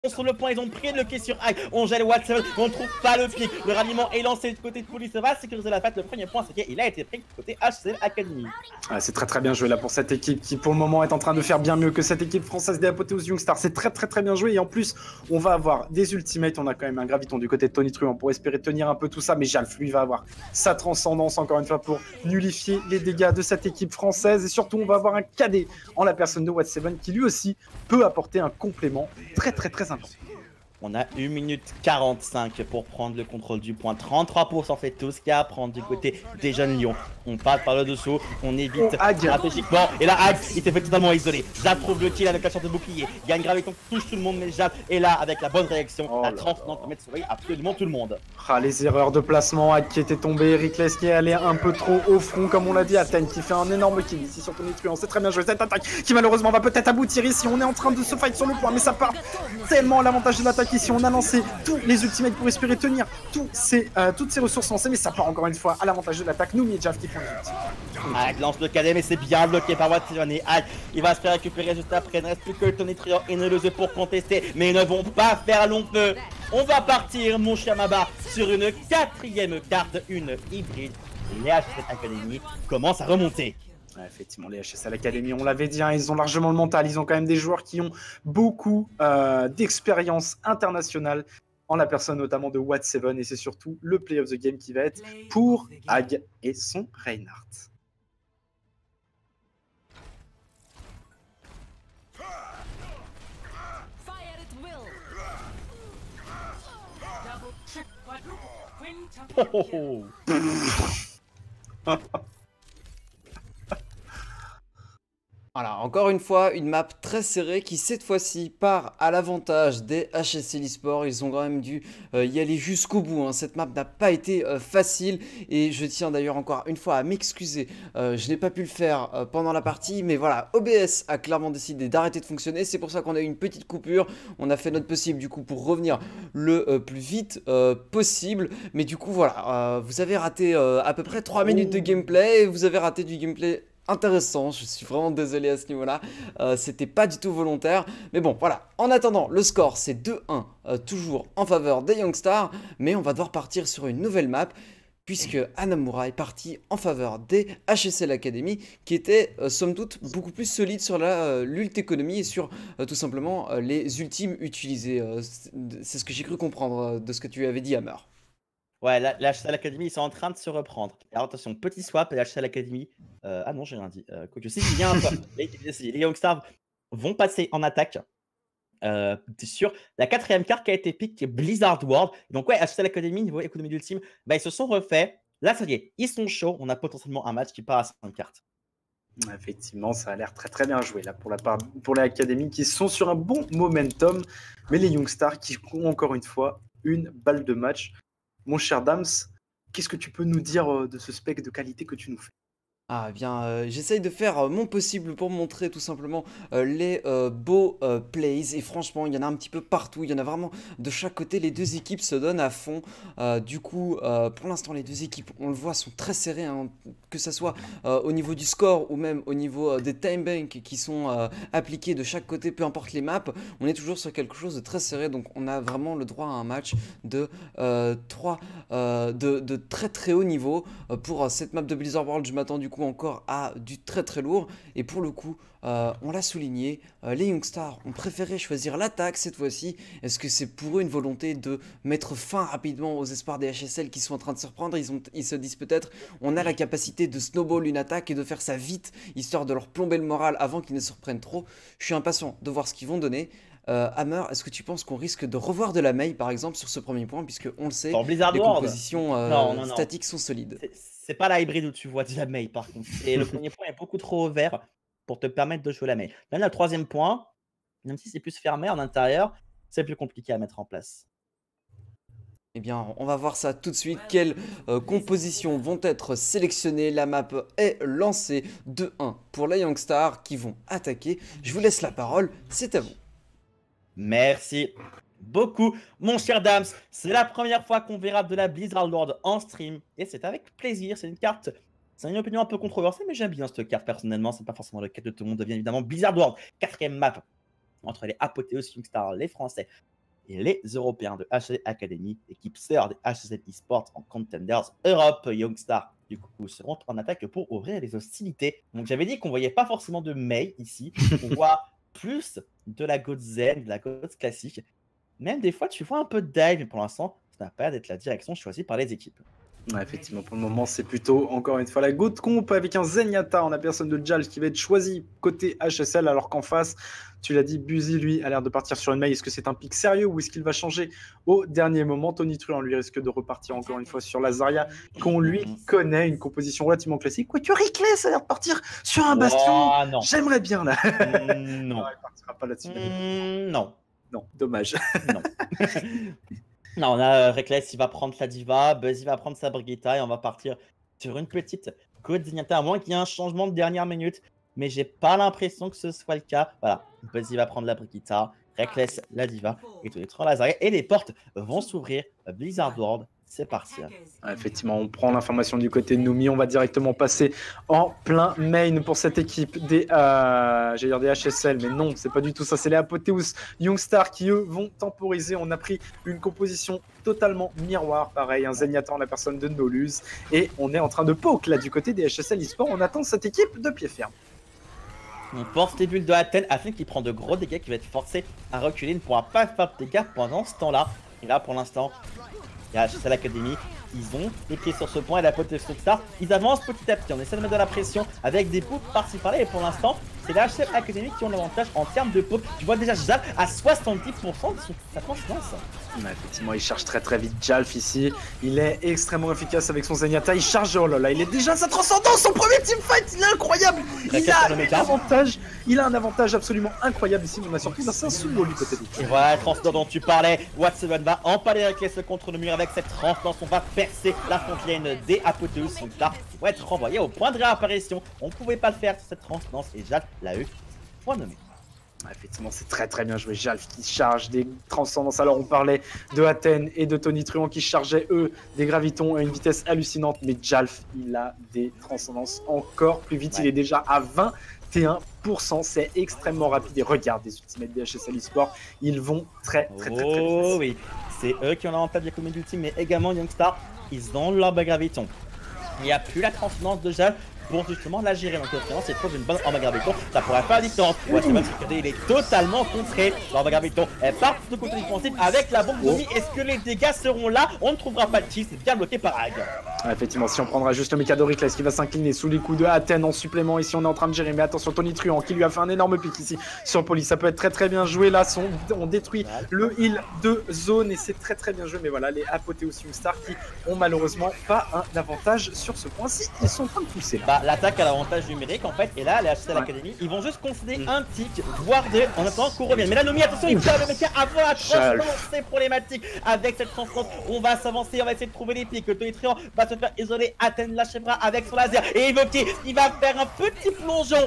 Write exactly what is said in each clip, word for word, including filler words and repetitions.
sur le point, ils ont pris le pied sur Ag, on gèle Watson, on ne trouve pas le pic, le ralliement est lancé du côté de Police, ça va sécuriser la fête, le premier point c'est qu'il a été pris du côté H C L Academy. Ah, c'est très très bien joué là pour cette équipe qui pour le moment est en train de faire bien mieux que cette équipe française des Apothéose Youngstars, c'est très très très bien joué et en plus on va avoir des ultimates, on a quand même un graviton du côté de Tony Truant pour espérer tenir un peu tout ça, mais Jalf lui va avoir sa transcendance encore une fois pour nullifier les dégâts de cette équipe française et surtout on va avoir un cadet en la personne de Watt seven qui lui aussi peut apporter un complément très très très important. On a une minute quarante-cinq pour prendre le contrôle du point. trente-trois pour cent fait tout ce qu'il y a à prendre du côté des jeunes lions. On passe par le dessous, on évite oh, stratégiquement. Et là, Ag, il s'est fait totalement isolé. Jab trouve le kill avec la chance de bouclier. Gagne graviton, touche tout le monde, mais Jab est là avec la bonne réaction. Oh la trente pour mettre sur absolument tout le monde. Ah, les erreurs de placement, Ag qui était tombé, Rickless qui est allé un peu trop au front, comme on l'a dit, Aten qui fait un énorme kill ici sur Tony Truant. C'est très bien joué cette attaque qui malheureusement va peut-être aboutir ici. On est en train de se fight sur le point, mais ça part tellement à l'avantage de l'attaque ici. On a lancé tous les ultimates pour espérer tenir tous ces, euh, toutes ces ressources lancées, mais ça part encore une fois à l'avantage de l'attaque. Noumi et Jav qui font les ultimes. Ag lance le cadet, mais c'est bien bloqué par Watt seven et Ag, il va se faire récupérer juste après. Il ne reste plus que Tony Truant et Neuleuze pour contester, mais ils ne vont pas faire long feu. On va partir, mon cher Maba, sur une quatrième carte, une hybride. Les H C L Academy commencent à remonter. Ouais, effectivement, les H S L Academy, on l'avait dit, hein, ils ont largement le mental. Ils ont quand même des joueurs qui ont beaucoup euh, d'expérience internationale, en la personne notamment de Watt seven. Et c'est surtout le play of the game qui va être pour Ag et son Reinhardt. Oh, oh, oh. Voilà, encore une fois, une map très serrée qui cette fois-ci part à l'avantage des H S L eSports. Ils ont quand même dû euh, y aller jusqu'au bout, hein. Cette map n'a pas été euh, facile et je tiens d'ailleurs encore une fois à m'excuser. Euh, je n'ai pas pu le faire euh, pendant la partie, mais voilà, O B S a clairement décidé d'arrêter de fonctionner. C'est pour ça qu'on a eu une petite coupure. On a fait notre possible du coup pour revenir le euh, plus vite euh, possible. Mais du coup voilà, euh, vous avez raté euh, à peu près trois minutes de gameplay et vous avez raté du gameplay intéressant. Je suis vraiment désolé à ce niveau-là, euh, c'était pas du tout volontaire, mais bon voilà. En attendant, le score c'est deux un, euh, toujours en faveur des Youngstars, mais on va devoir partir sur une nouvelle map puisque Hanamura est parti en faveur des H S L Academy qui était euh, somme toute beaucoup plus solide sur la euh, l'ult économie et sur euh, tout simplement euh, les ultimes utilisés. Euh, c'est ce que j'ai cru comprendre euh, de ce que tu avais dit, Hammer. Ouais, la, la H C L Academy, ils sont en train de se reprendre. Alors attention, petit swap, et la H C L Academy. Euh, ah non, j'ai rien dit. Euh, quoique, si, il y a un peu. Les, les Youngstars vont passer en attaque euh, sur la quatrième carte qui a été pick, qui est Blizzard World. Donc, ouais, H C L Academy, niveau économie d'ultime, bah, ils se sont refaits. Là, ça y est, ils sont chauds. On a potentiellement un match qui part à cinq cartes. Effectivement, ça a l'air très très bien joué là pour la part pour les Academy qui sont sur un bon momentum, mais les Youngstars qui ont encore une fois une balle de match. Mon cher Dams, qu'est-ce que tu peux nous dire de ce spec de qualité que tu nous fais? Ah eh bien, euh, j'essaye de faire euh, mon possible pour montrer tout simplement euh, les euh, beaux euh, plays. Et franchement, il y en a un petit peu partout. Il y en a vraiment de chaque côté. Les deux équipes se donnent à fond. Euh, du coup, euh, pour l'instant, les deux équipes, on le voit, sont très serrées, hein, que ce soit euh, au niveau du score ou même au niveau euh, des time banks qui sont euh, appliqués de chaque côté, peu importe les maps. On est toujours sur quelque chose de très serré. Donc, on a vraiment le droit à un match de, euh, trois, euh, de, de très très haut niveau. Euh, pour euh, cette map de Blizzard World, je m'attends du coup encore à du très très lourd et pour le coup euh, on l'a souligné, euh, les Youngstars ont préféré choisir l'attaque cette fois-ci. Est-ce que c'est pour eux une volonté de mettre fin rapidement aux espoirs des H S L qui sont en train de se reprendre? Ils, ont, ils se disent peut-être on a la capacité de snowball une attaque et de faire ça vite histoire de leur plomber le moral avant qu'ils ne se reprennent trop. Je suis impatient de voir ce qu'ils vont donner. Euh, Hammer, est-ce que tu penses qu'on risque de revoir de la mail par exemple sur ce premier point, puisque on le sait, les compositions euh, non, non, non. statiques sont solides? C'est pas la hybride où tu vois de la mail par contre. Et le premier point est beaucoup trop ouvert pour te permettre de jouer la mail. Même le troisième point, même si c'est plus fermé en intérieur, c'est plus compliqué à mettre en place. Eh bien, on va voir ça tout de suite. Quelles euh, compositions vont être sélectionnées? La map est lancée. Deux un pour les Youngstars qui vont attaquer. Je vous laisse la parole, c'est à vous. Merci beaucoup, mon cher Dams. C'est la première fois qu'on verra de la Blizzard World en stream. Et c'est avec plaisir. C'est une carte, c'est une opinion un peu controversée, mais j'aime bien cette carte personnellement. C'est pas forcément le cas de tout le monde. Bien évidemment, Blizzard World, quatrième map entre les Apothéose Youngstars, les Français, et les Européens de H C L Academy, équipe sœur des H C L Esports en Contenders Europe. Youngstar, du coup, seront en attaque pour ouvrir les hostilités. Donc j'avais dit qu'on voyait pas forcément de Mei ici, on voit plus de la God Zen, de la God classique. Même des fois, tu vois un peu de dive, mais pour l'instant, ça n'a pas l'air d'être la direction choisie par les équipes. Ouais, effectivement, pour le moment, c'est plutôt, encore une fois, la Goat Comp avec un Zenyatta en la personne de Jal qui va être choisi côté H S L, alors qu'en face, tu l'as dit, Buzy, lui, a l'air de partir sur une maille. Est-ce que c'est un pic sérieux ou est-ce qu'il va changer au dernier moment? Tony Truant, lui, risque de repartir encore une fois sur la Zarya, qu'on lui connaît, une composition relativement classique. Quoique Rickless a l'air de partir sur un bastion. Oh, j'aimerais bien, là. Mm, non. non, il partira pas là-dessus. Mm, non. Non, dommage. Non. Non, on a euh, Reckless, il va prendre sa Diva, Buzz, il va prendre sa Brigitte et on va partir sur une petite Code Zenyatta, à moins qu'il y ait un changement de dernière minute. Mais j'ai pas l'impression que ce soit le cas. Voilà, Buzz, il va prendre la Brigitte, Reckless, la Diva et tous les trois Lazare. Et les portes vont s'ouvrir. Blizzard World, c'est parti. Ouais, effectivement, on prend l'information du côté de Noumi. On va directement passer en plein main pour cette équipe des, euh, j'allais dire des H S L, mais non, c'est pas du tout ça. C'est les Apotheus Youngstar qui, eux, vont temporiser. On a pris une composition totalement miroir, pareil, un Zenyatta en la personne de Noluz. Et on est en train de poke là du côté des H S L eSport. On attend cette équipe de pied ferme. On force les bulles de Athènes. Athènes qui prend de gros dégâts, qui va être forcé à reculer. Il ne pourra pas faire de dégâts pendant ce temps-là. Et là, pour l'instant, il y a H S L Academy, ils ont les pieds sur ce point et la pote de Youngstar, ils avancent petit à petit, on essaie de mettre de la pression avec des pots par-ci par-là et pour l'instant, c'est la H S L Academy qui ont l'avantage en termes de pop. Tu vois déjà Jal à soixante-dix pour cent de sa confiance. Ouais, effectivement, il charge très très vite Jalf ici, il est extrêmement efficace avec son Zenyatta, il charge, oh là là, il est déjà sa transcendance, son premier teamfight, il est incroyable, il a un avantage, il a un avantage absolument incroyable ici, on a surtout un sumo lui peut-être. Et voilà, transcendance dont tu parlais, Watson va empaler avec les contre le mur avec cette transcendance, on va percer la frontière des Apotheus, donc là, il va être renvoyé au point de réapparition, on ne pouvait pas le faire cette transcendance et Jal l'a eu, point nommé. Effectivement, c'est très très bien joué. Jalf qui charge des transcendances. Alors, on parlait de Athènes et de Tony Truant qui chargeaient, eux, des gravitons à une vitesse hallucinante. Mais Jalf, il a des transcendances encore plus vite. Ouais. Il est déjà à vingt et un pour cent. C'est extrêmement rapide. Et regarde les ultimates des H S L eSport. Ils vont très très très très, très vite. Oh oui, c'est eux qui ont l'avantage des communes d'ultime, mais également Youngstar. Ils ont leur graviton. Il n'y a plus la transcendance de Jalf pour justement la gérer. Donc finalement c'est trop une bonne arme à graviton, ça pourrait faire la différence. Ouais, c'est vrai que il est totalement contré. L'arme à graviton, elle part de côté défensif avec la bombe Nomi. Est-ce que les dégâts seront là? On ne trouvera pas de kill, c'est bien bloqué par Ag. Ouais, effectivement, si on prendra juste le Mikado Rickless qui va s'incliner sous les coups de Athènes en supplément, ici on est en train de gérer, mais attention Tony Truant qui lui a fait un énorme pic ici sur Poli, ça peut être très très bien joué là, son, on détruit ouais, le heal de zone et c'est très très bien joué, mais voilà, les Apotheus Youngstar qui ont malheureusement pas un avantage sur ce point-ci, ils sont en train de pousser là. Bah, l'attaque a l'avantage numérique en fait, et là les H S L ouais. Academy, ils vont juste concéder mmh. un tic, voire deux, en attendant qu'on revienne. Mais là Nomi, attention, il perd le métier avant la transcendance, c'est problématique. Avec cette transcendance, on va s'avancer, on va essayer de trouver les pics. Tony Truant va se faire isoler, Athènes l'achèvera avec son laser et évoqué, il va faire un petit plongeon.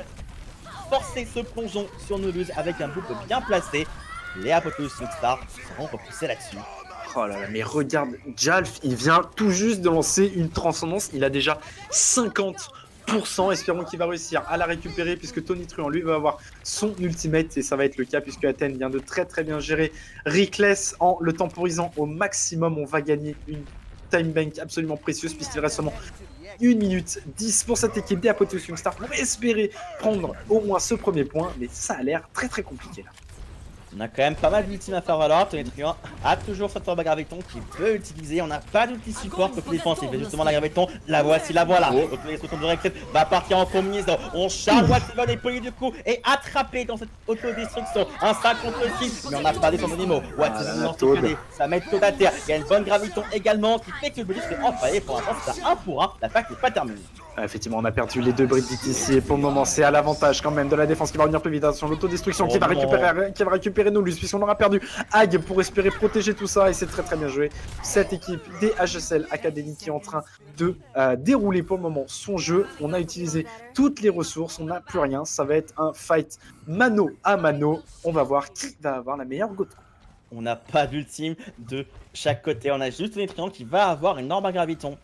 Forcer ce plongeon sur Noluz avec un boucle bien placé. Les Apotheus Youngstar seront repoussés là-dessus. Oh là là, mais regarde, Jalf, il vient tout juste de lancer une transcendance, il a déjà cinquante pour cent, espérons qu'il va réussir à la récupérer puisque Tony Truant lui va avoir son ultimate et ça va être le cas puisque Athènes vient de très très bien gérer Rickless en le temporisant au maximum. On va gagner une time bank absolument précieuse puisqu'il reste seulement une minute dix pour cette équipe des Apotheus Youngstar pour espérer prendre au moins ce premier point, mais ça a l'air très très compliqué là. On a quand même pas mal d'ultimes à faire valoir. Tony Truant a toujours cette forme à graviton qu'il peut utiliser. On n'a pas d'outil support côté défensif. Et justement, la graviton, la voici, la voilà. Donc, l'instruction de Reckless va partir en combinaison. On charge Watson et Poli du coup et attrapé dans cette autodestruction. Un cinq contre six, mais on n'a pas des animaux. Watson lance le pied, ça met tout à terre. Il y a une bonne graviton également qui fait que le bonus est enfaillé. Pour l'instant, c'est un pour un. L'attaque n'est pas terminée. Effectivement, on a perdu les deux Brigitte ici et pour le moment, c'est à l'avantage quand même de la défense qui va revenir plus vite. Attention, l'autodestruction oh qui, va récupérer, qui va récupérer Noluz puisqu'on aura perdu Ag pour espérer protéger tout ça et c'est très très bien joué. Cette équipe des H S L Academy qui est en train de euh, dérouler pour le moment son jeu. On a utilisé toutes les ressources, on n'a plus rien. Ça va être un fight mano à mano. On va voir qui va avoir la meilleure go. On n'a pas d'ultime de chaque côté. On a juste Tony Truant qui va avoir une arme à graviton.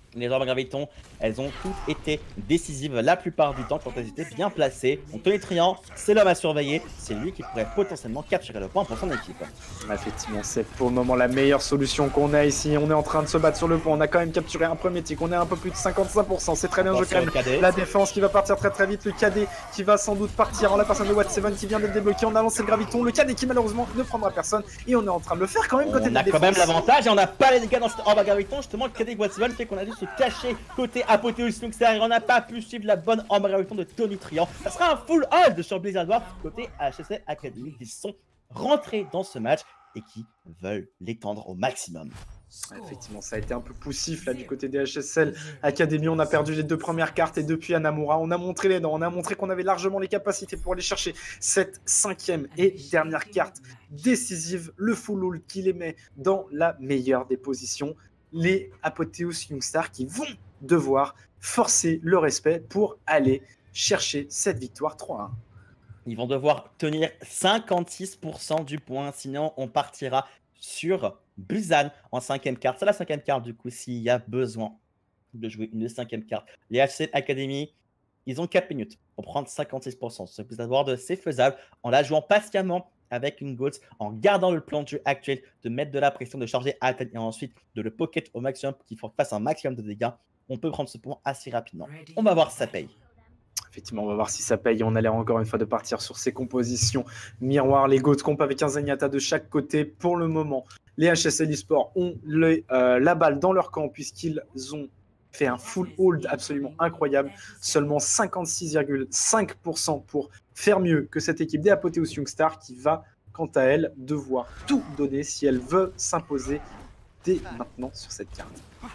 Les armes gravitons, elles ont toutes été décisives la plupart du temps quand elles étaient bien placées. Donc Tony Triant, c'est l'homme à surveiller, c'est lui qui pourrait potentiellement capturer le point pour son équipe. Effectivement, c'est pour le moment la meilleure solution qu'on a ici. On est en train de se battre sur le point, on a quand même capturé un premier tick, on est à un peu plus de cinquante-cinq pour cent, c'est très bien joué quand même. La défense qui va partir très très vite, le K D qui va sans doute partir en la personne de Watt seven qui vient d'être débloqué, on a lancé le graviton, le K D qui malheureusement ne prendra personne et on est en train de le faire quand même côté on de la a défense. quand même l'avantage et on n'a pas les dégâts dans cette arme graviton, justement le K D de Watt seven fait qu'on a dû se cacher côté Apothéose Youngstar et on n'a pas pu suivre la bonne arme graviton de Tony Triant. Ça sera un full hold sur Blizzard War côté H S L Academy qui sont rentrés dans ce match et qui veulent l'étendre au maximum. Ouais, effectivement, ça a été un peu poussif là du côté des H S L Academy. On a perdu les deux premières cartes et depuis Anamura, on a montré les dents, on a montré qu'on avait largement les capacités pour aller chercher cette cinquième et dernière carte décisive. Le full hold qui les met dans la meilleure des positions. Les Apothéose Youngstar qui vont devoir forcer le respect pour aller chercher cette victoire trois à un. Ils vont devoir tenir cinquante-six pour cent du point, sinon on partira sur Busan en cinquième carte. C'est la cinquième carte du coup s'il y a besoin de jouer une cinquième carte. Les H C Academy, ils ont quatre minutes pour prendre cinquante-six pour cent. Ce Blizzard World, c'est faisable en la jouant patiemment avec une Goats, en gardant le plan de jeu actuel, de mettre de la pression, de charger Aten et ensuite de le pocket au maximum pour qu'il fasse un maximum de dégâts. On peut prendre ce point assez rapidement. On va voir si ça paye. Effectivement, on va voir si ça paye. On a l'air encore une fois de partir sur ces compositions miroirs. Les Goats Comp avec un Zenyatta de chaque côté. Pour le moment, les H S L eSports ont le, euh, la balle dans leur camp puisqu'ils ont fait un full hold absolument incroyable. Seulement cinquante-six virgule cinq pour cent pour faire mieux que cette équipe des Apothéose Youngstar qui va, quant à elle, devoir tout donner si elle veut s'imposer dès maintenant sur cette carte.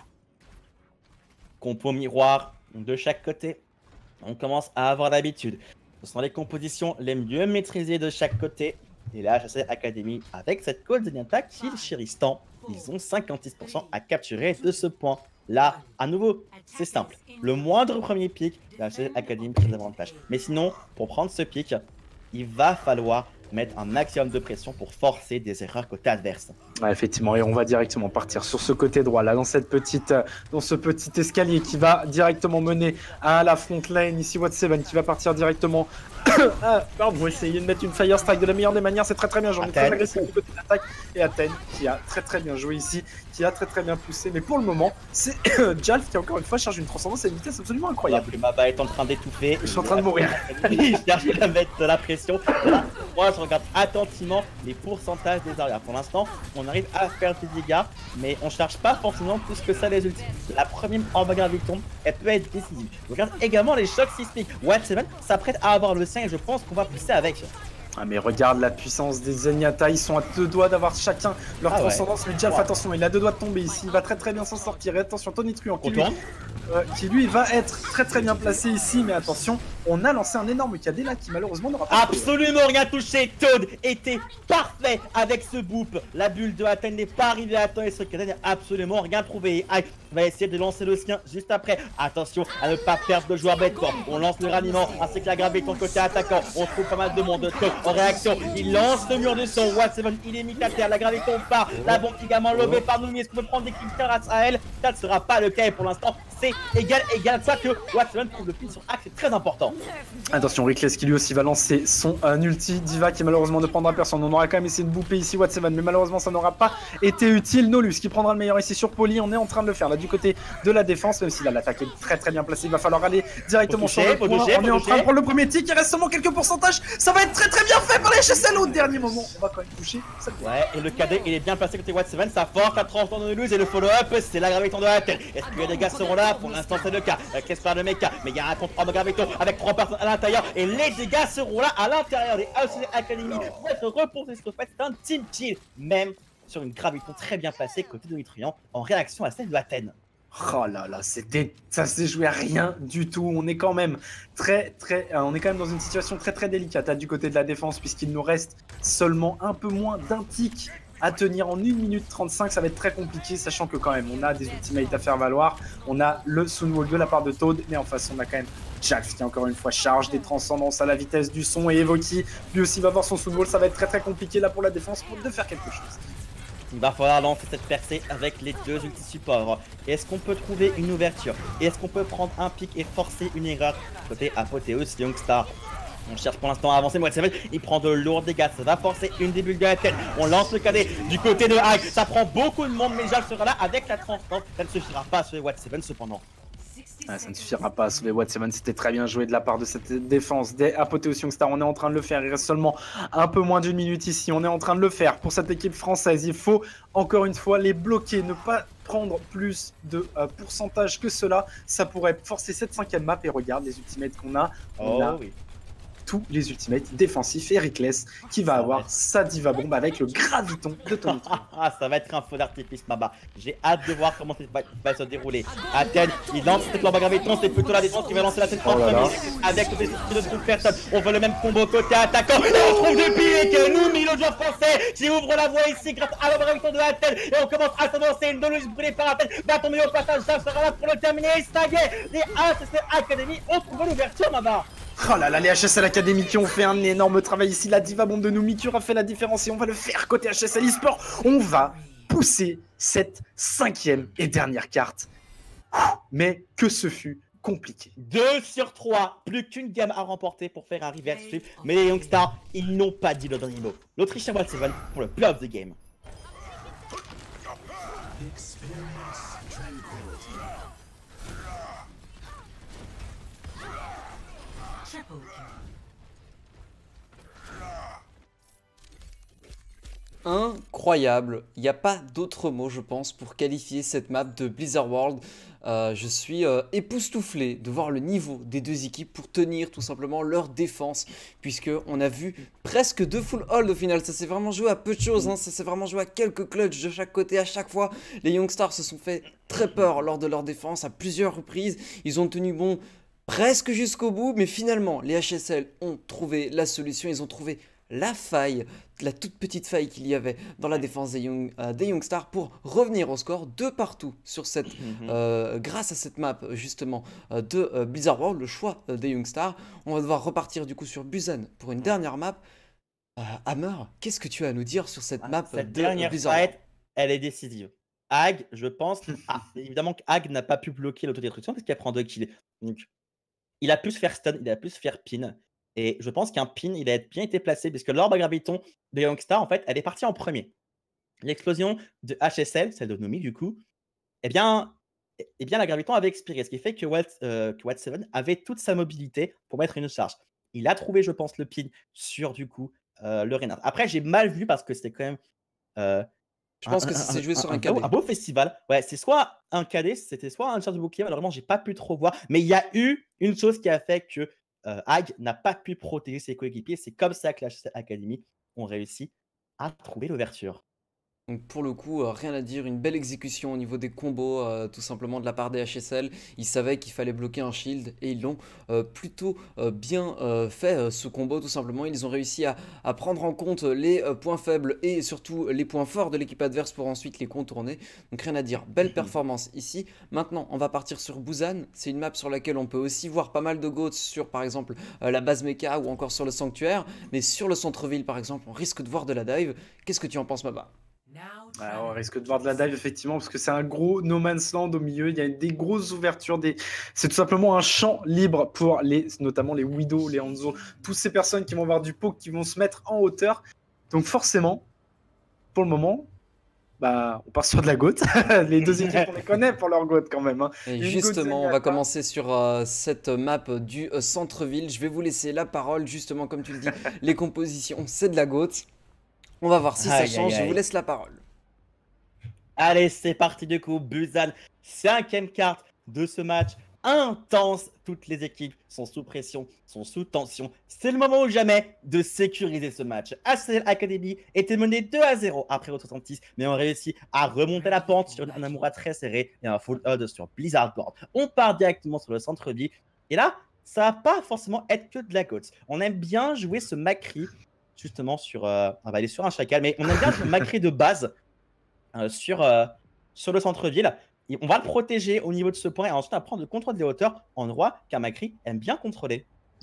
Compo miroir de chaque côté. On commence à avoir l'habitude. Ce sont les compositions les mieux maîtrisées de chaque côté. Et là, H S L Academy, avec cette code d'attaque qu'ils chérissent tant, ils ont cinquante-six pour cent à capturer de ce point. Là, à nouveau, c'est simple. Le moindre premier pic, la H S L Academy prend l'avantage. Mais sinon, pour prendre ce pic, il va falloir mettre un maximum de pression pour forcer des erreurs côté adverse. Ouais, effectivement, et on va directement partir sur ce côté droit, là, dans, cette petite, dans ce petit escalier qui va directement mener à la front lane. Ici, Watt seven qui va partir directement. Ah, pardon, on va essayer de mettre une Fire Strike de la meilleure des manières, c'est très très bien, j'en ai très agressif du côté de l'attaque. Et Aten qui a très très bien joué ici, qui a très très bien poussé. Mais pour le moment, c'est Jalf qui encore une fois charge une transcendance à une vitesse absolument incroyable. Le Maba est en train d'étouffer. Je suis en train de mourir. Il cherche à mettre de la pression. Là, moi, je regarde attentivement les pourcentages des arrières. Pour l'instant, on arrive à faire des dégâts, mais on ne cherche pas forcément plus que ça les ultis. La première en bagarre victoire, elle peut être décisive. Je regarde également les chocs sismiques. Watt seven s'apprête à avoir le sien et je pense qu'on va pousser avec. Ah mais regarde la puissance des Zenyatta, ils sont à deux doigts d'avoir chacun leur ah transcendance, ouais. Mais Jalf, ouais. Attention, il a deux doigts de tomber ici, il va très très bien s'en sortir, et attention, Tony Truant qui, euh, qui lui va être très très bien placé ici, mais attention, on a lancé un énorme K D là qui malheureusement n'aura pas absolument touché. Rien touché. Toad était parfait avec ce boop, la bulle de Aten n'est pas arrivée à temps et ce K D n'a absolument rien trouvé. Aïe, va essayer de lancer le sien juste après, attention à ne pas perdre de joueur bête, on lance le ranimant ainsi que la gravité ton côté attaquant, on trouve pas mal de monde, Toad en réaction, il lance le mur de son Watt seven, il est mis à terre, la gravité part, la bombe également levée par nous, mais est-ce qu'on peut prendre des kills grâce à elle? Ça ne sera pas le cas et pour l'instant c'est égal, égal, ça que Watt seven trouve le pin sur Axe, c'est très important. Attention, Reckless qui lui aussi va lancer son euh, ulti, Diva qui malheureusement ne prendra personne, on aura quand même essayé de bouper ici Watt seven, mais malheureusement ça n'aura pas été utile. Nolus qui prendra le meilleur ici sur Poly, on est en train de le faire là du côté de la défense, même si là l'attaque est très très bien placée, il va falloir aller directement sur le point, on est en train de prendre le premier tick, il reste seulement quelques pourcentages, ça va être très très bien fait par les H S L au dernier moment, on va quand même toucher. Ouais, et le K D il est bien placé côté Watt seven, ça force la trente de Nolus et le follow-up c'est la gravité de la tête. Est-ce que les dégâts seront là? Pour l'instant c'est le cas, qu'est-ce pas de mecha, mais il y a un contre en gravité avec trois personnes à l'intérieur et les dégâts seront là à l'intérieur des H S L Academy pour être reposés sur le fait, c'est un team kill, même sur une graviton très bien placée côté de Nitriant en réaction à celle de Aten. Oh là là, c'était, ça s'est joué à rien du tout. On est quand même très très, euh, on est quand même dans une situation très très délicate hein, du côté de la défense puisqu'il nous reste seulement un peu moins d'un tick à tenir en une minute trente-cinq. Ça va être très compliqué, sachant que quand même on a des ultimates à faire valoir. On a le Sunwall de la part de Toad, mais en face on a quand même Jalf qui encore une fois charge des transcendances à la vitesse du son et Evoki lui aussi va voir son Sunwall. Ça va être très très compliqué là pour la défense pour de faire quelque chose. Il va falloir lancer cette percée avec les deux ulti supports. Est-ce qu'on peut trouver une ouverture? Est-ce qu'on peut prendre un pic et forcer une erreur côté Apothéos Youngstar? On cherche pour l'instant à avancer. White seven, il prend de lourds dégâts. Ça va forcer une des bulles de la tête. On lance le cadet du côté de Hag. Ça prend beaucoup de monde, mais Jal sera là avec la transforme. Ça ne suffira pas à sauver White seven cependant. Ah, ça ne suffira pas à sauver White seven, c'était très bien joué de la part de cette défense des Apothéos Youngstar. On est en train de le faire, il reste seulement un peu moins d'une minute ici. On est en train de le faire pour cette équipe française. Il faut encore une fois les bloquer, ne pas prendre plus de euh, pourcentage que cela. Ça pourrait forcer cette cinquième map et regarde les ultimates qu'on a. On Oh a oui. tous les ultimates défensifs et Reckless qui va avoir sa diva bombe avec le graviton de Tony. Ah, ça va être un feu d'artifice, Maba. J'ai hâte de voir comment ça va, va se dérouler. Athènes, il lance cette lampe à graviton, c'est plutôt la défense qui va lancer la tête en Oh là là. premier avec le défi de toute personne. On veut le même combo côté attaquant. Et on trouve le pic, nous, Milo, le joueur français, qui ouvre la voie ici grâce à la graviton de Athènes. Et on commence à s'avancer, une douloureuse brûlée par Athènes. Va tomber au passage, ça sera là pour le terminer. Ça y est, les A C C Academy ont trouvé l'ouverture, Maba. Oh là là, les H S L Academy qui ont fait un énorme travail ici. La diva bombe de Numicure a fait la différence et on va le faire côté H S L eSport. On va pousser cette cinquième et dernière carte. Mais que ce fut compliqué. deux sur trois, plus qu'une gamme à remporter pour faire un reverse sweep. Mais les Youngstars, ils n'ont pas dit le dernier mot. L'Autrichien White seven pour le play of the game. Incroyable, il n'y a pas d'autre mot je pense pour qualifier cette map de Blizzard World. Euh, je suis euh, époustouflé de voir le niveau des deux équipes pour tenir tout simplement leur défense, puisque on a vu presque deux full hold au final. Ça s'est vraiment joué à peu de choses, hein. Ça s'est vraiment joué à quelques clutches de chaque côté. À chaque fois, les Youngstars se sont fait très peur lors de leur défense à plusieurs reprises. Ils ont tenu bon presque jusqu'au bout, mais finalement les H S L ont trouvé la solution. Ils ont trouvé la faille, la toute petite faille qu'il y avait dans la défense des, Young, euh, des Youngstars pour revenir au score de partout sur cette, Mm-hmm. euh, grâce à cette map justement euh, de euh, Blizzard World, le choix euh, des Youngstars. On va devoir repartir du coup sur Busan pour une dernière map. Euh, Hammer, qu'est-ce que tu as à nous dire sur cette map Cette de dernière Blizzard World? fight, elle est décisive. Hag, je pense. Ah, évidemment que Hag n'a pas pu bloquer l'autodétruction parce qu'elle prend deux kills. Donc, il a pu se faire stun, il a pu se faire pin. Et je pense qu'un pin, il a bien été placé puisque l'orbe à graviton de Youngstar, en fait, elle est partie en premier. L'explosion de H S L, celle de Nomi du coup, eh bien, eh bien la graviton avait expiré, ce qui fait que White, euh, que White seven avait toute sa mobilité pour mettre une charge. Il a trouvé, je pense, le pin sur du coup euh, le Reinhardt. Après, j'ai mal vu parce que c'était quand même euh, Je un, pense que un- ça s'est un- joué un- sur un un beau, K D. un beau festival. Ouais, c'est soit un K D, c'était soit un charge de bouclier. Malheureusement, j'ai pas pu trop voir. Mais il y a eu une chose qui a fait que euh, Hag n'a pas pu protéger ses coéquipiers. C'est comme ça que la H S L Academy ont réussi à trouver l'ouverture. Donc pour le coup, euh, rien à dire, une belle exécution au niveau des combos, euh, tout simplement de la part des H S L. Ils savaient qu'il fallait bloquer un shield et ils l'ont euh, plutôt euh, bien euh, fait euh, ce combo tout simplement. Ils ont réussi à, à prendre en compte les euh, points faibles et surtout les points forts de l'équipe adverse pour ensuite les contourner. Donc rien à dire, belle performance ici. Maintenant, on va partir sur Busan. C'est une map sur laquelle on peut aussi voir pas mal de goats sur par exemple euh, la base mecha ou encore sur le sanctuaire. Mais sur le centre-ville par exemple, on risque de voir de la dive. Qu'est-ce que tu en penses, Maba? Ouais, on risque de voir de la dive effectivement parce que c'est un gros no man's land au milieu, il y a des grosses ouvertures, des... c'est tout simplement un champ libre pour les, notamment les Widow, les Hanzo, toutes ces personnes qui vont avoir du poke, qui vont se mettre en hauteur. Donc forcément, pour le moment, bah, on part sur de la goat. Les deux équipes, on les connaît pour leur goat quand même. Hein. Et Une justement, goat on va Zenyatta. commencer sur euh, cette map du euh, centre-ville. Je vais vous laisser la parole, justement, comme tu le dis, les compositions, c'est de la goat. On va voir si ça Aïe, change. aïe, Je vous aïe. laisse la parole. Allez, c'est parti du coup. Busan, cinquième carte de ce match intense. Toutes les équipes sont sous pression, sont sous tension. C'est le moment ou jamais de sécuriser ce match. H S L Academy était mené deux à zéro après au soixante-six, mais ont réussi à remonter la pente sur un Amura très serré et un full hold sur Blizzard Board. On part directement sur le centre-ville. Et là, ça va pas forcément être que de la goat. On aime bien jouer ce Macri, justement, sur. Euh, on va aller sur un chacal, mais on aime bien ce Macri de base. Euh, sur, euh, sur le centre-ville. Et on va le protéger au niveau de ce point et ensuite apprendre le contrôle des hauteurs en droit, car Macri aime bien contrôler.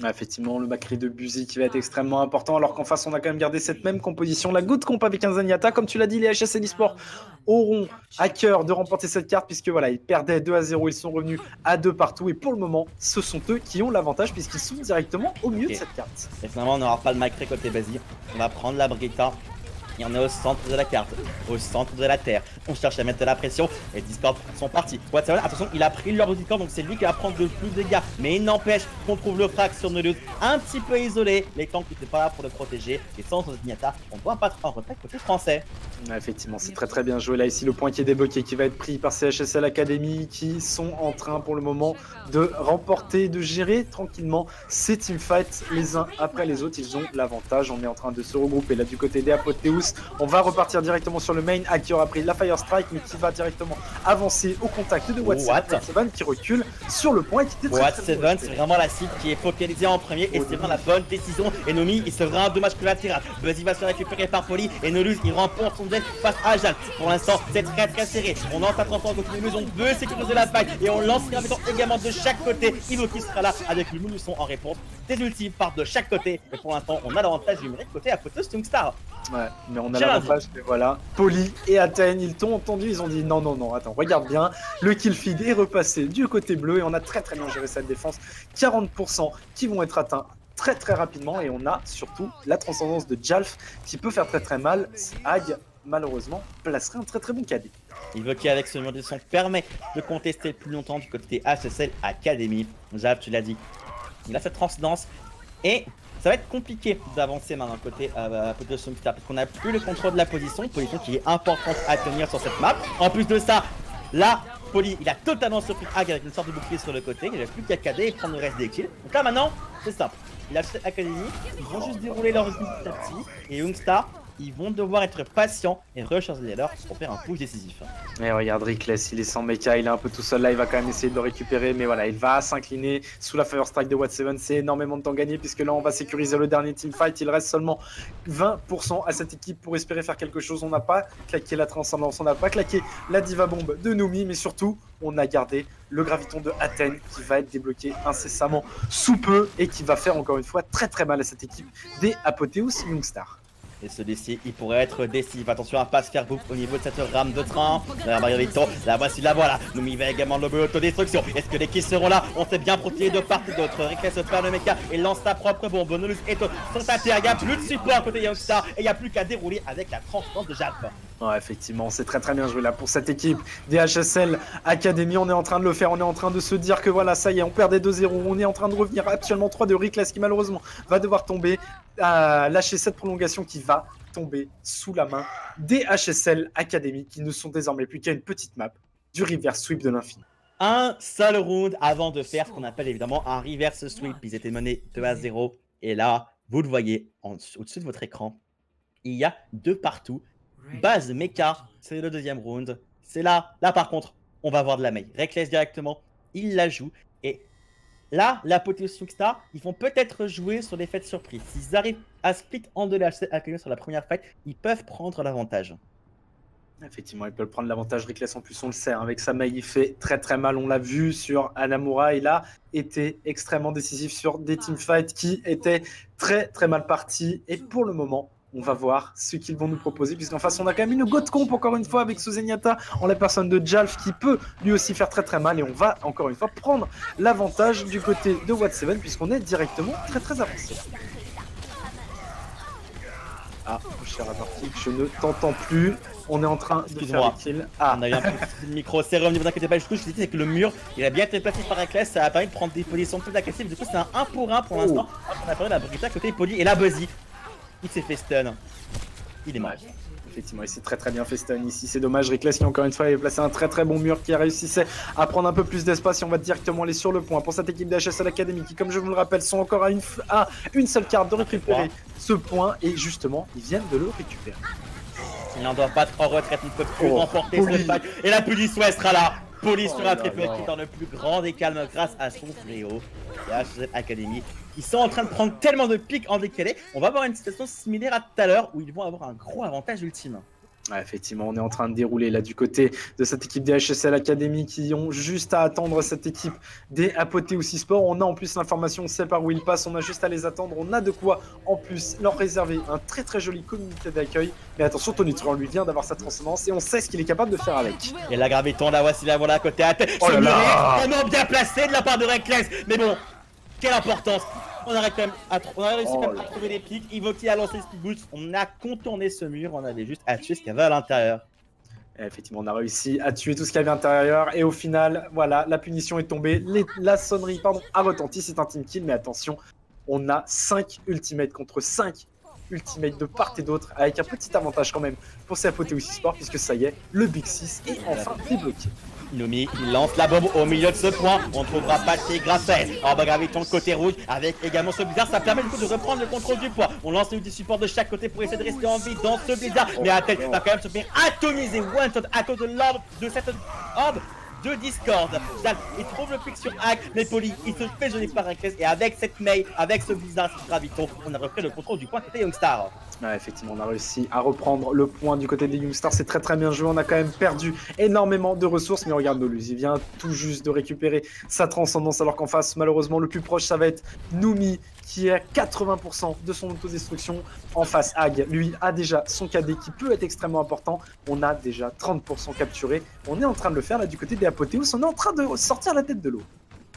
Ouais, effectivement, le Macri de Buzi qui va être extrêmement important, alors qu'en face, on a quand même gardé cette même composition. La good comp avec un Zenyatta, comme tu l'as dit, les H S L eSports auront à cœur de remporter cette carte, puisque voilà, ils perdaient deux à zéro, ils sont revenus à deux partout, et pour le moment, ce sont eux qui ont l'avantage, puisqu'ils sont directement au milieu okay. de cette carte. Et finalement, on n'aura pas le Macri côté Basie, on va prendre la Britta. Et on est au centre de la carte, au centre de la terre. On cherche à mettre de la pression et Discord sont partis. Watson, attention, il a pris leur Discord, donc c'est lui qui va prendre le plus de dégâts. Mais il n'empêche qu'on trouve le frag sur Nolus, un petit peu isolé. Les tanks n'étaient pas là pour le protéger. Et sans Zenyatta, on doit pas en retrait côté français. Ouais, effectivement, c'est très très bien joué. Là, ici, le point qui est débloqué, qui va être pris par C H S L Academy, qui sont en train pour le moment de remporter, de gérer tranquillement ces teamfights les uns après les autres. Ils ont l'avantage. On est en train de se regrouper là du côté des Apothéos. On va repartir directement sur le main. Aki aura pris la Fire Strike, mais qui va directement avancer au contact de Watseven qui recule sur le point. Watseven, c'est vraiment la cible qui est focalisée en premier et c'est vraiment la bonne décision. Et Nomi, il sera un dommage collatéral. Buzzy va se récupérer par Poli et Nolus, il remporte son death face à Jeanne. Pour l'instant, c'est très très serré. On entre à trente ans contre Nolus, on veut sécuriser la fight et on lance les invités également de chaque côté. Ivo qui sera là avec le Mouluson en réponse. Des ultimes partent de chaque côté. Et pour l'instant, on a l'avantage numérique côté Apothéos Youngstar. Ouais, mais on a l'avantage, mais voilà. Poli et Athènes, ils t'ont entendu, ils ont dit non, non, non, attends, regarde bien. Le kill feed est repassé du côté bleu et on a très très bien géré cette défense. quarante pour cent qui vont être atteints très très rapidement et on a surtout la transcendance de Jalf qui peut faire très très mal. Hag, malheureusement, placerait un très très bon cadet. Il veut qu'avec ce mode de son permet de contester le plus longtemps du côté H S L Academy. Jalf, tu l'as dit, il a cette transcendance et ça va être compliqué d'avancer maintenant côté euh, de Youngstar parce qu'on n'a plus le contrôle de la position, une position qui est importante à tenir sur cette map. En plus de ça, là, Poli, il a totalement surpris Hag avec une sorte de bouclier sur le côté, il n'a plus qu'à cadet et prendre le reste des kills. Donc là maintenant, c'est simple. Il a cette Academy, ils vont juste dérouler leur rythme petit à petit et Youngstar, ils vont devoir être patients et recharger les leurs pour faire un push décisif. Et regarde Reckless, il est sans mecha, il est un peu tout seul là, il va quand même essayer de le récupérer, mais voilà, il va s'incliner sous la Fire Strike de Watseven, c'est énormément de temps gagné puisque là on va sécuriser le dernier teamfight, il reste seulement vingt pour cent à cette équipe pour espérer faire quelque chose. On n'a pas claqué la transcendance, on n'a pas claqué la Diva Bomb de Nomi, mais surtout on a gardé le graviton de Athènes qui va être débloqué incessamment sous peu et qui va faire encore une fois très très mal à cette équipe des Apothéos Youngstar. Et celui-ci, il pourrait être décisif. Attention à ne pas se faire boucle au niveau de cette rame de train. La Marguerite, la voici, la voilà. Noumi va également le autodestruction. Est-ce que les kills seront là? On s'est bien protégé de part et d'autre. Reckless se perd le mecha et lance sa propre bombe. Nolus et Todd sont à terre. Il n'y a plus de support à côté Youngstar et il n'y a plus qu'à dérouler avec la transcendance de Jalf. Ouais, effectivement, c'est très très bien joué là pour cette équipe des H S L Academy. On est en train de le faire, on est en train de se dire que voilà, ça y est, on perdait deux zéro. On est en train de revenir actuellement trois de Reckless qui malheureusement va devoir tomber, à lâcher cette prolongation qui va tomber sous la main des H S L Academy qui ne sont désormais plus qu'à une petite map du reverse sweep de l'infini. Un seul round avant de faire ce qu'on appelle évidemment un reverse sweep. Ils étaient menés deux à zéro et là, vous le voyez au-dessus de votre écran, il y a deux partout. Base mecha, c'est le deuxième round. C'est là, là par contre, on va voir de la mail. Reckless directement, il la joue. Et là, l'Apothéos Youngstar, ils vont peut-être jouer sur l'effet de surprise. S'ils arrivent à split en deux H S L sur la première fight, ils peuvent prendre l'avantage. Effectivement, ils peuvent prendre l'avantage. Reckless en plus, on le sait, hein, avec sa maille, il fait très très mal. On l'a vu sur Anamura. Il a été extrêmement décisif sur des teamfights qui étaient très très mal partis. Et pour le moment, on va voir ce qu'ils vont nous proposer, puisqu'en face, on a quand même une God comp, encore une fois, avec ce Zenyatta, en la personne de Jalf, qui peut lui aussi faire très très mal. Et on va, encore une fois, prendre l'avantage du côté de Watseven, puisqu'on est directement très très avancé. Ah, cher Abartik, je ne t'entends plus. On est en train de faire le kill. Ah. On a eu un peu de micro, c'est revenu, ne vous inquiétez pas. Du coup, je vous dis que le mur, il a bien été placé par Reckless, ça a permis de prendre des positions plus agressives. Du coup, c'est un un pour un pour l'instant. Oh. On a parlé de la Britta côté Poli et la Buzzy. Il s'est fait stun. Il est mort. Ouais. Effectivement, il s'est très très bien fait stun ici. C'est dommage. Reckless qui encore une fois avait placé un très très bon mur qui a réussi à prendre un peu plus d'espace et on va directement aller sur le point pour cette équipe d'H S L Academy qui, comme je vous le rappelle, sont encore à une, à une seule carte de récupérer ce point et justement, ils viennent de le récupérer. Il n'en doit pas être en retraite, il ne peut plus oh, remporter ce fight. Et la Police ouais sera là. Police oh sur un triple qui dans le plus grand des calmes grâce à son fléau. Et H S L Academy, ils sont en train de prendre tellement de pics en décalé. On va avoir une situation similaire à tout à l'heure où ils vont avoir un gros avantage ultime. Ouais, effectivement, on est en train de dérouler là du côté de cette équipe des H S L Academy qui ont juste à attendre cette équipe des Apothéos e-sport. On a en plus l'information, on sait par où ils passent, on a juste à les attendre. On a de quoi en plus leur réserver un très très joli comité d'accueil. Mais attention, Tony Truant lui vient d'avoir sa transcendance et on sait ce qu'il est capable de faire avec. Et la graviton, la voici, la voilà à côté à tête. Oh là là, vraiment bien placé de la part de Reckless. Mais bon, quelle importance. On a, quand même à on a réussi oh quand même à trouver des pics. Ivoki a lancé le speed boost. On a contourné ce mur. On avait juste à tuer ce qu'il y avait à l'intérieur. Effectivement, on a réussi à tuer tout ce qu'il y avait à l'intérieur. Et au final, voilà, la punition est tombée. Les, la sonnerie pardon, a retenti. C'est un team kill. Mais attention, on a cinq ultimates contre cinq ultimates de part et d'autre. Avec un petit avantage quand même pour ces Apothéos e-sport. Puisque ça y est, le Big six est enfin débloqué. Nomi, il lance la bombe au milieu de ce point. On trouvera Patrick Grasset en bas graviton côté rouge avec également ce blizzard. Ça permet du coup de reprendre le contrôle du point. On lance les outils support de chaque côté pour essayer de rester en vie dans ce blizzard. Mais Atel va quand même se faire atomiser one shot à cause de l'orbe de cette orbe de Discord. Jal, il trouve le pic sur Hack, mais Poli, il se fait geler par Reckless. Et avec cette Mei, avec ce blizzard, ce graviton, on a repris le contrôle du point côté Youngstar. Ouais, effectivement, on a réussi à reprendre le point du côté des Youngstars. C'est très très bien joué. On a quand même perdu énormément de ressources. Mais regarde Nolus, il vient tout juste de récupérer sa transcendance. Alors qu'en face, malheureusement, le plus proche, ça va être Noumi qui est à quatre-vingts pour cent de son autodestruction. En face, Hag, lui, a déjà son K D qui peut être extrêmement important. On a déjà trente pour cent capturé. On est en train de le faire là du côté des Apothéos. On est en train de sortir la tête de l'eau.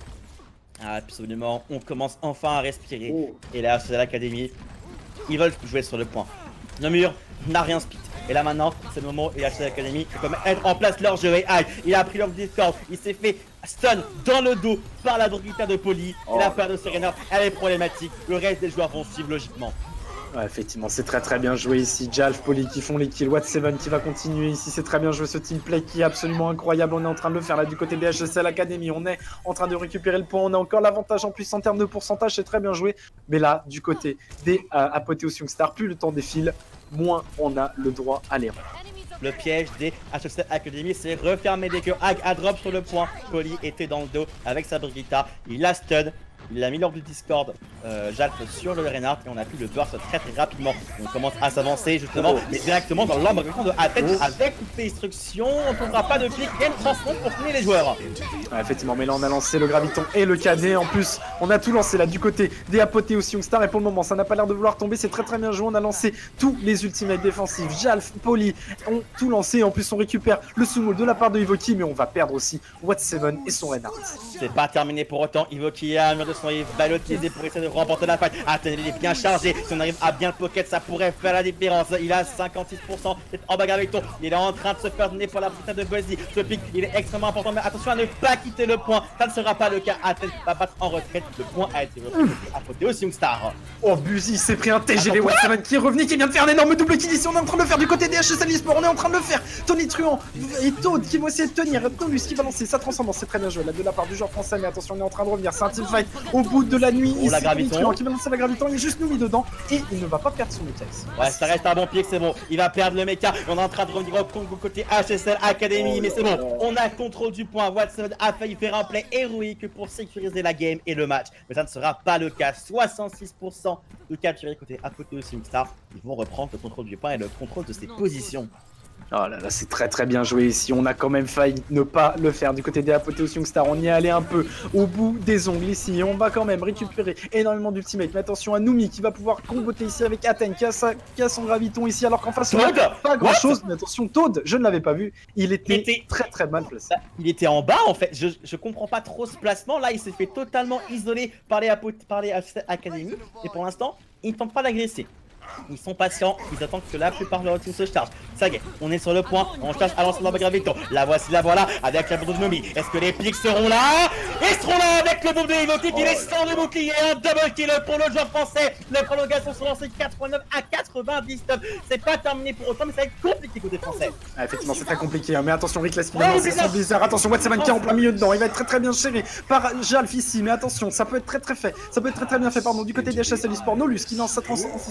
Ah, absolument. On commence enfin à respirer. Oh. Et là, c'est l'Académie. Ils veulent jouer sur le point. Le mur n'a rien split. Et là maintenant, c'est le moment où H S L Academy peut mettre en place leur jeu. Et aïe, il a pris leur Discord. Il s'est fait stun dans le dos par la Brigita de Poli. Oh. Et la paire de Serena, elle est problématique. Le reste des joueurs vont suivre logiquement. Ouais, effectivement, c'est très très bien joué ici. Jalf, Poli qui font les kills. Watt seven qui va continuer ici. C'est très bien joué ce team play qui est absolument incroyable. On est en train de le faire là du côté des H S L Academy. On est en train de récupérer le point. On a encore l'avantage en plus en termes de pourcentage. C'est très bien joué. Mais là, du côté des euh, Apothéos Youngstar, plus le temps défile, moins on a le droit à l'erreur. Le piège des H S L Academy, c'est refermer dès que Hag a drop sur le point. Poli était dans le dos avec sa Brigitta. Il a stun. Il a mis l'ordre du Discord, euh, Jalf sur le Reinhardt et on a pu le burst très très rapidement. On commence à s'avancer justement, mais directement dans l'embarquement de Atel avec toutes les instructions. On ne trouvera pas de clic et une transfond pour finir les joueurs. Ouais, effectivement, mais là on a lancé le graviton et le K D. En plus, on a tout lancé là du côté des Apothéos Youngstar et pour le moment, ça n'a pas l'air de vouloir tomber. C'est très très bien joué. On a lancé tous les ultimates défensifs. Jalf, Poli ont tout lancé. En plus, on récupère le sumo de la part de Ivoki, mais on va perdre aussi Watt seven et son Reinhardt. C'est pas terminé pour autant. Ivoki a un mur de son balotisé pour essayer de remporter la fight. Attendez, il est bien chargé. Si on arrive à bien le pocket, ça pourrait faire la différence. Il a cinquante-six pour cent. C'est en bagarre avec toi. Il est en train de se faire donner pour la putain de Buzzy. Ce pic, il est extrêmement important. Mais attention à ne pas quitter le point. Ça ne sera pas le cas. Atel va battre en retraite. Le point a été repris à Apothéos Youngstar. Oh, Buzzy s'est pris un T G V. Watt seven qui est revenu, qui vient de faire un énorme double kill ici. On est en train de le faire du côté des H S L e-sport. On est en train de le faire. Tony Truant et Toad qui vont essayer de tenir. Nolus qui va lancer sa transcendance. C'est très bien joué là de la part du joueur français. Mais attention, on est en train de revenir. C'est un team fight au bout de la nuit. Oh, la graviton. Qui va lancer la graviton. Il est juste Noumi dedans et il ne va pas perdre son mecha ici. Ouais, ça reste un bon pied, c'est bon. Il va perdre le mecha. On est en train de revenir au Congo côté H S L Academy, Oh, mais c'est là, bon. là. On a le contrôle du point. Watson a failli faire un play héroïque pour sécuriser la game et le match, mais ça ne sera pas le cas. soixante-six pour cent de capturés côté Apothéos Youngstar. Ils vont reprendre le contrôle du point et le contrôle de ses positions. Oh là là, c'est très très bien joué ici. On a quand même failli ne pas le faire du côté des Apothéos Youngstar. On y est allé un peu au bout des ongles ici. Et on va quand même récupérer énormément d'ultimate. Mais attention à Noumi qui va pouvoir comboter ici avec Aten qui a, sa, qui a son graviton ici. Alors qu'en face, on a Toad pas grand What chose. Mais attention, Toad, je ne l'avais pas vu. Il était, Il était- très très mal placé. Il était en bas en fait. Je, je comprends pas trop ce placement. Là, il s'est fait totalement isoler par les, Apo- par les H S L Academy. Et pour l'instant, il ne tente pas d'agresser. Ils sont patients, ils attendent que la plupart de leur team se charge. Ça y est, on est sur le point, on cherche à lancer dans la graviton. La voici, la voilà, avec la bombe de Nomi. Est-ce que les pics seront là? Ils seront là avec le bombe de Ivoki qui est sans le bouclier. Un double kill pour le joueur français. Les prolongations sont lancées quatre-vingt-neuf à quatre-vingt-dix-neuf. C'est pas terminé pour autant, mais ça va être compliqué côté français. Ah, effectivement, c'est très compliqué. Hein. Mais attention, Reckless qui vient Oh, lancer bizarre. son blizzard. Attention, Watt seven qui est en plein milieu dedans. Il va être très très bien géré par Jalf ici. Mais attention, ça peut être très très fait. Ça peut être très très bien fait, pardon, du côté des H S L e-sport. Nolus qui lance sa transcendance ici pour espérer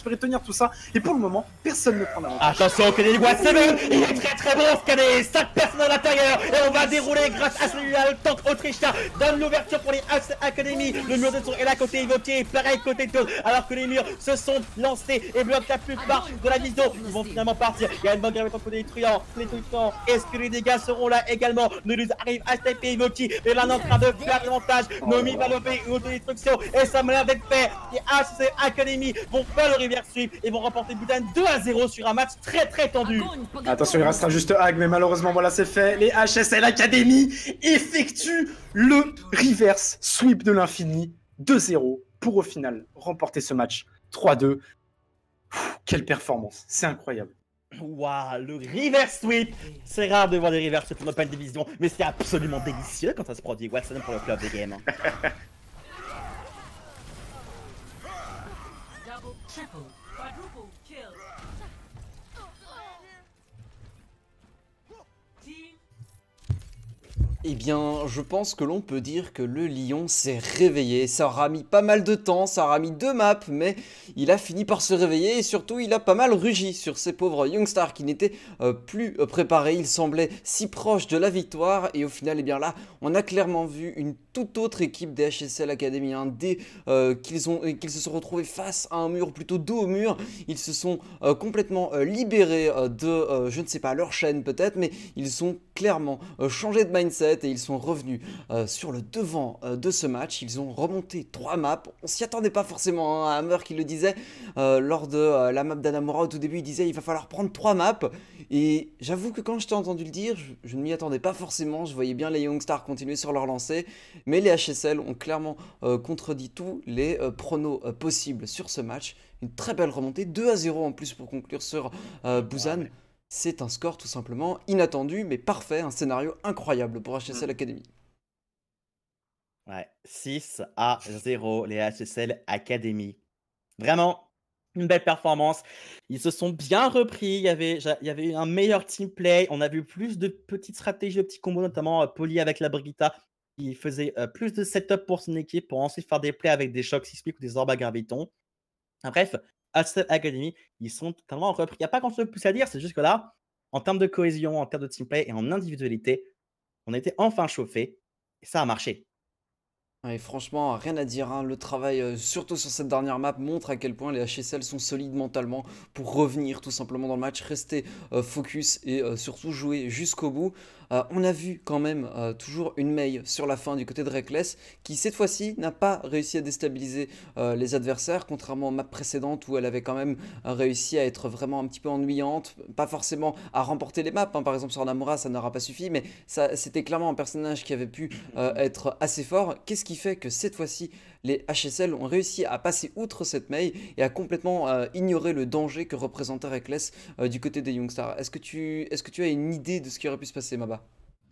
espérer tenir tout ça. Et pour le moment, personne ne prend l'avantage. Attention, Kennedy White Seven, il est très très bon ce cadet, cinq personnes à l'intérieur et on va dérouler grâce à celui-là. Le tank autrichien donne l'ouverture pour les Academy. Le mur de tour est là côté Evoqué, pareil côté Toad, alors que les murs se sont lancés et bloquent la plupart de la vision. Ils vont finalement partir. Il y a une bonne gravité pour les détruisants, les détruisants. Est-ce que les dégâts seront là également? Nulus arrive à taper Evoqué et là on est en train de faire l'avantage. Nomi va lever une autodestruction et ça m'a l'air d'être fait. Les H C Academy vont faire le reverse sweep et vont remporter Budan deux à zéro sur un match très très tendu. Attention, il restera juste Hag, mais malheureusement, voilà, c'est fait. Les H S L Academy effectuent le reverse sweep de l'infini, deux zéro, pour au final remporter ce match trois deux. Quelle performance, c'est incroyable. Waouh, le reverse sweep. C'est rare de voir des reverse sweep en open division, mais c'est absolument délicieux quand ça se produit. Watson pour le club des games. Eh bien, je pense que l'on peut dire que le Lion s'est réveillé. Ça aura mis pas mal de temps, ça aura mis deux maps, mais il a fini par se réveiller et surtout, il a pas mal rugi sur ces pauvres Youngstars qui n'étaient euh, plus euh, préparés. Ils semblaient si proches de la victoire et au final, eh bien là, on a clairement vu une toute autre équipe des H S L Academy. Hein, dès euh, qu'ils ont, qu'ils se sont retrouvés face à un mur, plutôt dos au mur, ils se sont euh, complètement euh, libérés euh, de, euh, je ne sais pas, leur chaîne peut-être, mais ils ont clairement euh, changé de mindset et ils sont revenus euh, sur le devant euh, de ce match. Ils ont remonté trois maps. On s'y attendait pas forcément, hein, Hammer qui le disait euh, lors de euh, la map d'Anamura au tout début. Il disait il va falloir prendre trois maps. Et j'avoue que quand je t'ai entendu le dire, je, je ne m'y attendais pas forcément. Je voyais bien les Youngstars continuer sur leur lancée. Mais les H S L ont clairement euh, contredit tous les euh, pronos euh, possibles sur ce match. Une très belle remontée. deux à zéro en plus pour conclure sur euh, Busan. C'est un score tout simplement inattendu, mais parfait, un scénario incroyable pour H S L Academy. Ouais, six à zéro, les H S L Academy. Vraiment, une belle performance. Ils se sont bien repris, il y avait, il y avait eu un meilleur team play, on a vu plus de petites stratégies, de petits combos, notamment euh, Poli avec la Brigitte, qui faisait euh, plus de setup pour son équipe, pour ensuite faire des plays avec des chocs sismiques ou des orbes à graviton. Bref, H S L Academy, ils sont totalement repris. Il n'y a pas grand-chose de plus à dire, c'est juste que là, en termes de cohésion, en termes de team play et en individualité, on a été enfin chauffé et ça a marché. Ouais, franchement, rien à dire, hein. Le travail, euh, surtout sur cette dernière map, montre à quel point les H S L sont solides mentalement pour revenir tout simplement dans le match, rester euh, focus et euh, surtout jouer jusqu'au bout. Euh, on a vu quand même euh, toujours une Mei sur la fin du côté de Reckless qui cette fois-ci n'a pas réussi à déstabiliser euh, les adversaires, contrairement aux maps précédentes où elle avait quand même euh, réussi à être vraiment un petit peu ennuyante, pas forcément à remporter les maps, hein. Par exemple sur Namura ça n'aura pas suffi, mais ça c'était clairement un personnage qui avait pu euh, être assez fort. Qu'est-ce qui fait que cette fois-ci les H S L ont réussi à passer outre cette Mei et à complètement euh, ignorer le danger que représentait Reckless euh, du côté des Youngstars? Est-ce que tu, est-ce que tu as une idée de ce qui aurait pu se passer, Maba?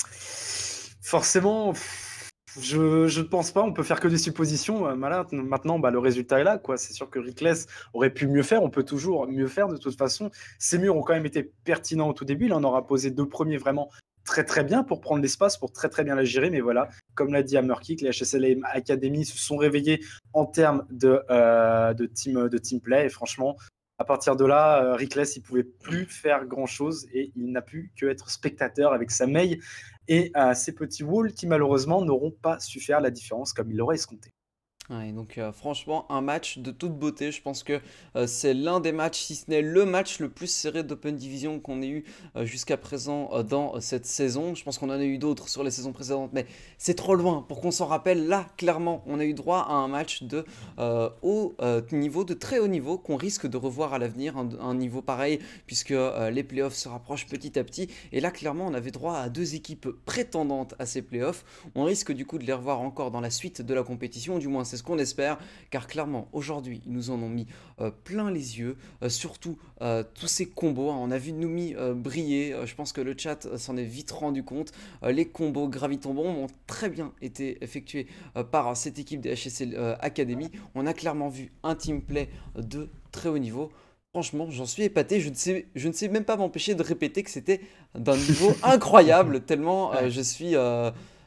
Forcément, je, je ne pense pas, on peut faire que des suppositions. Maintenant, bah, le résultat est là, quoi. C'est sûr que Reckless aurait pu mieux faire, on peut toujours mieux faire de toute façon. Ces murs ont quand même été pertinents au tout début, il en aura posé deux premiers vraiment très très bien pour prendre l'espace, pour très très bien la gérer, mais voilà, comme l'a dit Hammerkick, les H S L Academy se sont réveillés en termes de, euh, de, team, de team play, et franchement, à partir de là, euh, Reckless, il ne pouvait plus faire grand-chose, et il n'a pu que être spectateur avec sa Mei et euh, ses petits walls qui malheureusement n'auront pas su faire la différence comme il l'aurait escompté. Ouais, donc euh, franchement un match de toute beauté. Je pense que euh, c'est l'un des matchs, si ce n'est le match le plus serré d'Open Division qu'on ait eu euh, jusqu'à présent euh, dans euh, cette saison. Je pense qu'on en a eu d'autres sur les saisons précédentes, mais c'est trop loin pour qu'on s'en rappelle. Là, clairement, on a eu droit à un match de euh, haut euh, niveau, de très haut niveau, qu'on risque de revoir à l'avenir, un, un niveau pareil, puisque euh, les playoffs se rapprochent petit à petit. Et là, clairement, on avait droit à deux équipes prétendantes à ces playoffs. On risque du coup de les revoir encore dans la suite de la compétition, du moins c'est ce qu'on espère, car clairement aujourd'hui ils nous en ont mis euh, plein les yeux, euh, surtout euh, tous ces combos, hein. On a vu Noumi euh, briller, euh, je pense que le chat euh, s'en est vite rendu compte. Euh, les combos Graviton Bomb ont très bien été effectués euh, par cette équipe des H S L euh, Academy. On a clairement vu un team play de très haut niveau. Franchement, j'en suis épaté, je ne sais, je ne sais même pas m'empêcher de répéter que c'était d'un niveau incroyable, tellement euh, je suis... Euh,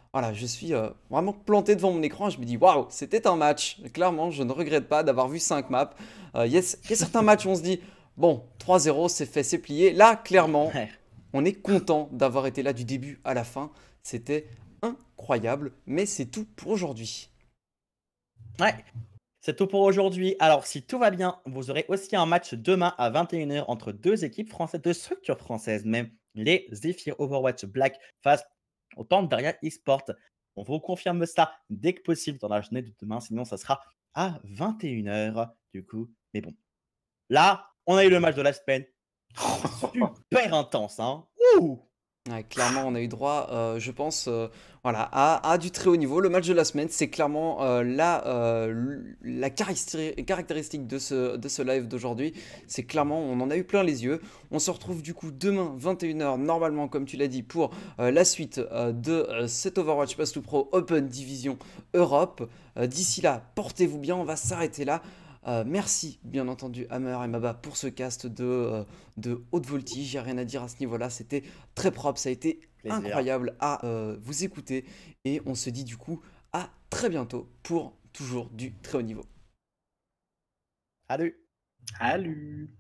Voilà, je suis euh, vraiment planté devant mon écran et je me dis waouh, c'était un match. Clairement, je ne regrette pas d'avoir vu cinq maps. Euh, Il y, a il y a certains matchs où on se dit bon, trois zéro, c'est fait, c'est plié. Là, clairement, Ouais. on est content d'avoir été là du début à la fin. C'était incroyable, mais c'est tout pour aujourd'hui. Ouais, c'est tout pour aujourd'hui. Alors, si tout va bien, vous aurez aussi un match demain à vingt et une heures entre deux équipes françaises, deux structures françaises même, les Zephyr Overwatch Black face au Pandaria eSport. On vous confirme ça dès que possible dans la journée de demain, sinon ça sera à vingt et une heures du coup. Mais bon, là, on a eu le match de la semaine. Super intense, hein. Ouh! Ouais, clairement, on a eu droit, euh, je pense, euh, voilà, à, à du très haut niveau. Le match de la semaine, c'est clairement euh, la, euh, la caractéri- caractéristique de ce, de ce live d'aujourd'hui. C'est clairement, on en a eu plein les yeux. On se retrouve du coup demain, vingt et une heures, normalement, comme tu l'as dit, pour euh, la suite euh, de euh, cet Overwatch Pass to Pro Open Division Europe. Euh, D'ici là, portez-vous bien, on va s'arrêter là. Euh, merci bien entendu Hammer et Maba pour ce cast de, euh, de haute voltige, il n'y a rien à dire à ce niveau-là, c'était très propre, ça a été Plaisir. incroyable à euh, vous écouter et on se dit du coup à très bientôt pour toujours du très haut niveau. Salut! Salut.